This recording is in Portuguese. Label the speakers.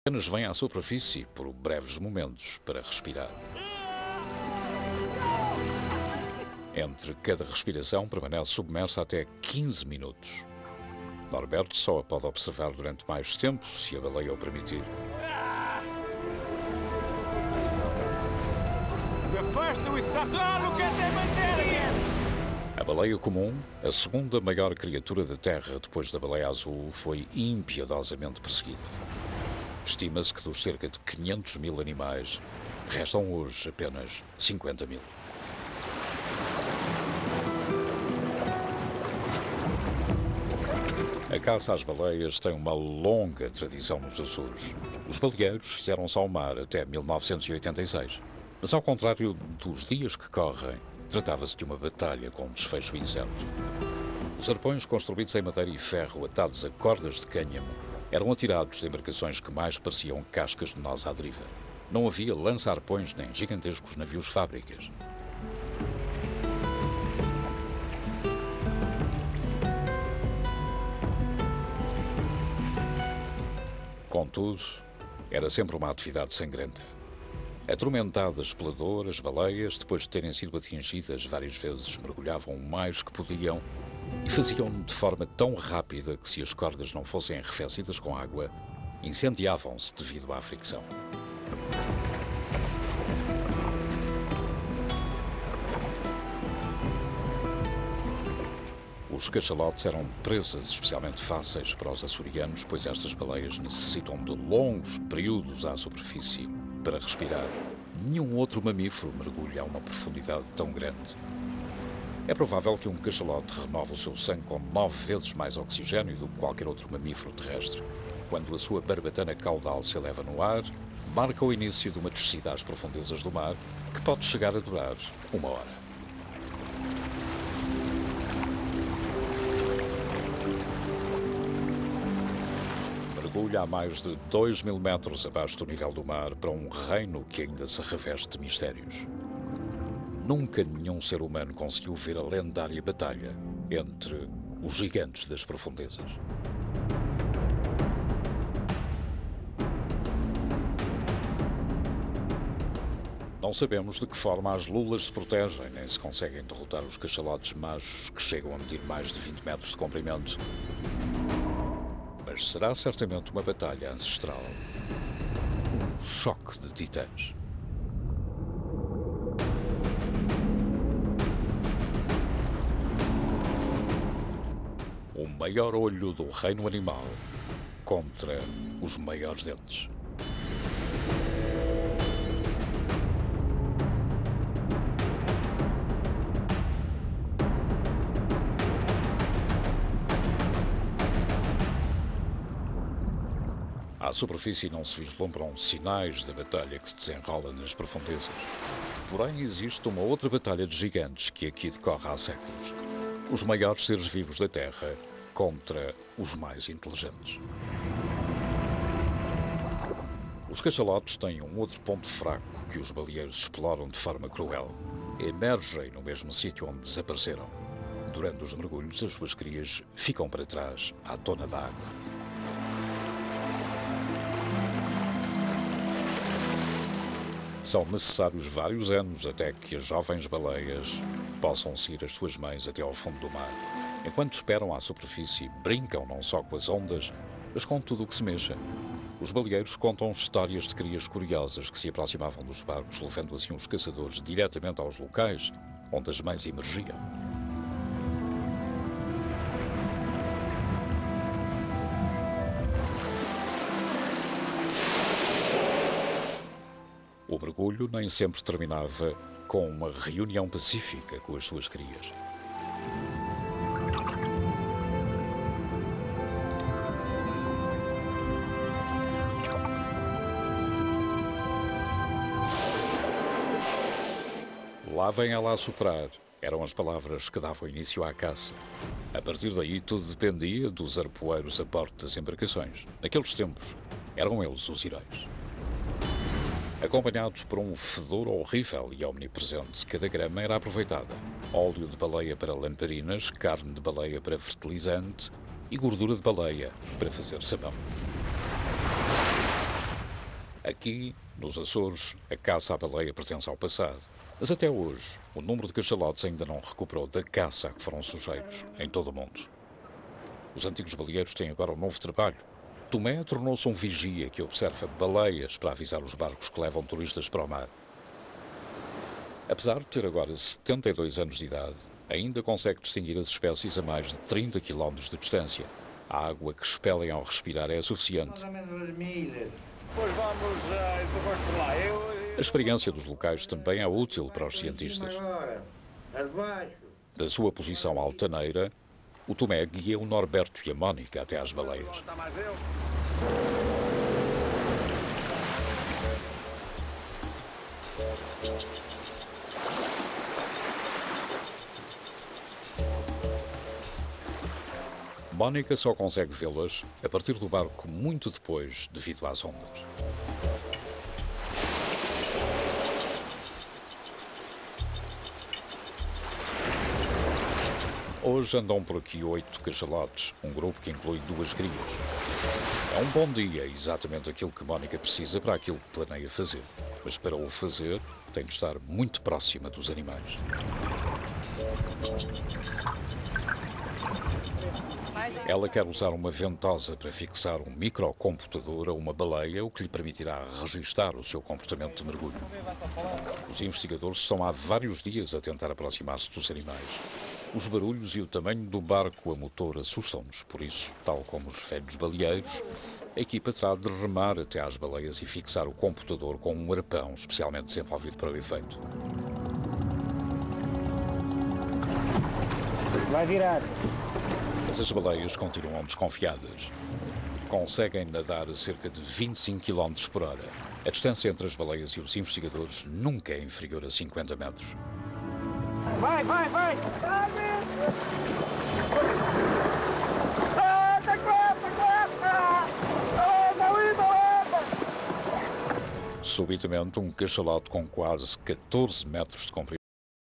Speaker 1: Apenas vêm à superfície por breves momentos para respirar. Entre cada respiração permanece submersa até 15 minutos. Norberto só a pode observar durante mais tempo, se a baleia o permitir. A baleia comum, a segunda maior criatura da Terra depois da baleia azul, foi impiedosamente perseguida. Estima-se que dos cerca de 500 mil animais, restam hoje apenas 50 mil. A caça às baleias tem uma longa tradição nos Açores. Os baleeiros fizeram-se ao mar até 1986. Mas ao contrário dos dias que correm, tratava-se de uma batalha com um desfecho incerto. Os arpões construídos em madeira e ferro atados a cordas de cânhamo eram atirados de embarcações que mais pareciam cascas de nós à deriva. Não havia lança-arpões nem gigantescos navios-fábricas. Contudo, era sempre uma atividade sangrenta. Atormentadas pela dor, as baleias, depois de terem sido atingidas várias vezes, mergulhavam o mais que podiam e faziam-no de forma tão rápida que, se as cordas não fossem arrefecidas com água, incendiavam-se devido à fricção. Os cachalotes eram presas especialmente fáceis para os açorianos, pois estas baleias necessitam de longos períodos à superfície para respirar. Nenhum outro mamífero mergulha a uma profundidade tão grande. É provável que um cachalote renove o seu sangue com 9 vezes mais oxigênio do que qualquer outro mamífero terrestre. Quando a sua barbatana caudal se eleva no ar, marca o início de uma descida às profundezas do mar, que pode chegar a durar 1 hora. Mergulha a mais de 2.000 metros abaixo do nível do mar para um reino que ainda se reveste de mistérios. Nunca nenhum ser humano conseguiu ver a lendária batalha entre os gigantes das profundezas. Não sabemos de que forma as lulas se protegem, nem se conseguem derrotar os cachalotes machos que chegam a medir mais de 20 metros de comprimento. Mas será certamente uma batalha ancestral. Um choque de titãs. O maior olho do reino animal contra os maiores dentes. À superfície não se vislumbram sinais da batalha que se desenrola nas profundezas. Porém, existe uma outra batalha de gigantes que aqui decorre há séculos. Os maiores seres vivos da Terra contra os mais inteligentes. Os cachalotes têm um outro ponto fraco que os baleeiros exploram de forma cruel. Emergem no mesmo sítio onde desapareceram. Durante os mergulhos, as suas crias ficam para trás à tona da água. São necessários vários anos até que as jovens baleias possam seguir as suas mães até ao fundo do mar. Enquanto esperam à superfície, brincam não só com as ondas, mas com tudo o que se mexa. Os baleeiros contam histórias de crias curiosas que se aproximavam dos barcos, levando assim os caçadores diretamente aos locais onde as mães emergiam. O mergulho nem sempre terminava com uma reunião pacífica com as suas crias. Lá vem ela a soprar, eram as palavras que davam início à caça. A partir daí tudo dependia dos arpoeiros a bordo das embarcações. Naqueles tempos, eram eles os heróis. Acompanhados por um fedor horrível e omnipresente, cada grama era aproveitada. Óleo de baleia para lamparinas, carne de baleia para fertilizante e gordura de baleia para fazer sabão. Aqui, nos Açores, a caça à baleia pertence ao passado. Mas até hoje, o número de cachalotes ainda não recuperou da caça a que foram sujeitos em todo o mundo. Os antigos baleeiros têm agora um novo trabalho. Tomé tornou-se um vigia que observa baleias para avisar os barcos que levam turistas para o mar. Apesar de ter agora 72 anos de idade, ainda consegue distinguir as espécies a mais de 30 km de distância. A água que expelem ao respirar é suficiente. A experiência dos locais também é útil para os cientistas. Da sua posição altaneira, o Tomé guia o Norberto e a Mónica até às baleias. Mónica só consegue vê-las a partir do barco muito depois, devido às ondas. Hoje andam por aqui 8 cachalotes, um grupo que inclui 2 crias. É um bom dia, exatamente aquilo que Mónica precisa para aquilo que planeia fazer. Mas para o fazer, tem de estar muito próxima dos animais. Ela quer usar uma ventosa para fixar um microcomputador a uma baleia, o que lhe permitirá registar o seu comportamento de mergulho. Os investigadores estão há vários dias a tentar aproximar-se dos animais. Os barulhos e o tamanho do barco a motor assustam-nos, por isso, tal como os velhos baleeiros, a equipa terá de remar até às baleias e fixar o computador com um arpão especialmente desenvolvido para o efeito.
Speaker 2: Vai virar.
Speaker 1: Mas as baleias continuam desconfiadas. Conseguem nadar a cerca de 25 km por hora. A distância entre as baleias e os investigadores nunca é inferior a 50 metros.
Speaker 2: Vai!
Speaker 1: Subitamente, um cachalote com quase 14 metros de comprimento